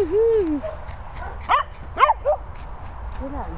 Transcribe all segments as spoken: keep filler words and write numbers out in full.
Woohoo! Good on.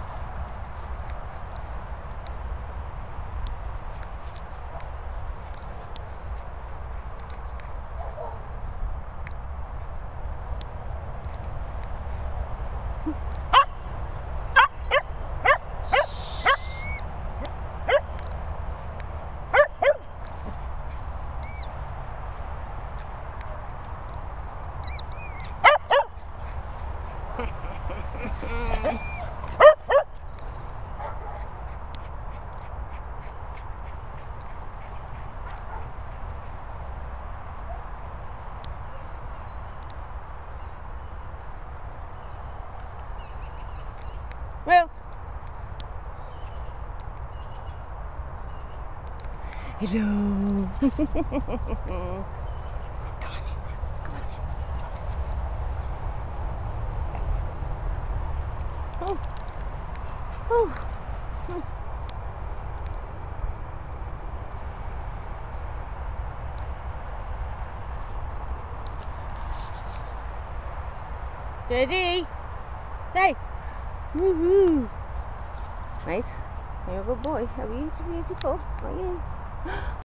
Well, hello. Oh. Oh. Oh. Daddy. Hey. Woohoo. Nice. You're a good boy. Are you beautiful? Are you?